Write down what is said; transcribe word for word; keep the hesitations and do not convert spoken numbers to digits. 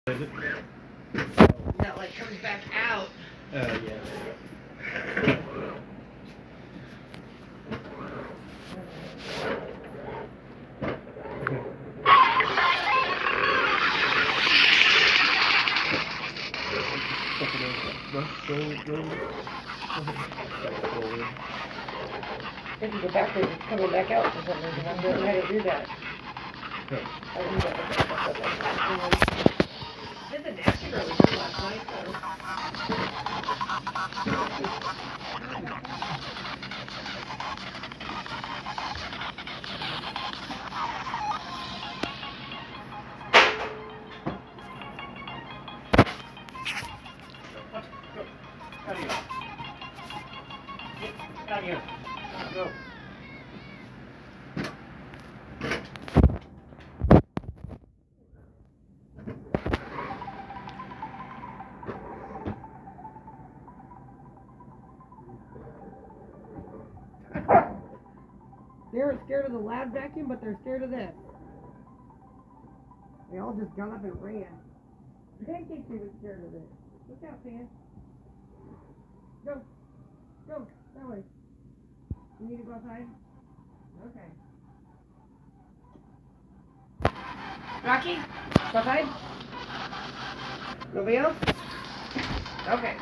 Is it? That like comes back out. Oh, uh, yeah. If you go backwards, it's coming back out for some reason. I don't know how to do that. I don't know. Did the nasty really good last night, though. Out of here. Get out of here. Go. They weren't scared of the loud vacuum, but they're scared of this. They all just got up and ran. Pancake was scared of this. Look out, Pan. Go. Go. That way. You need to go outside? Okay. Rocky? Go outside? Nobody else? Okay.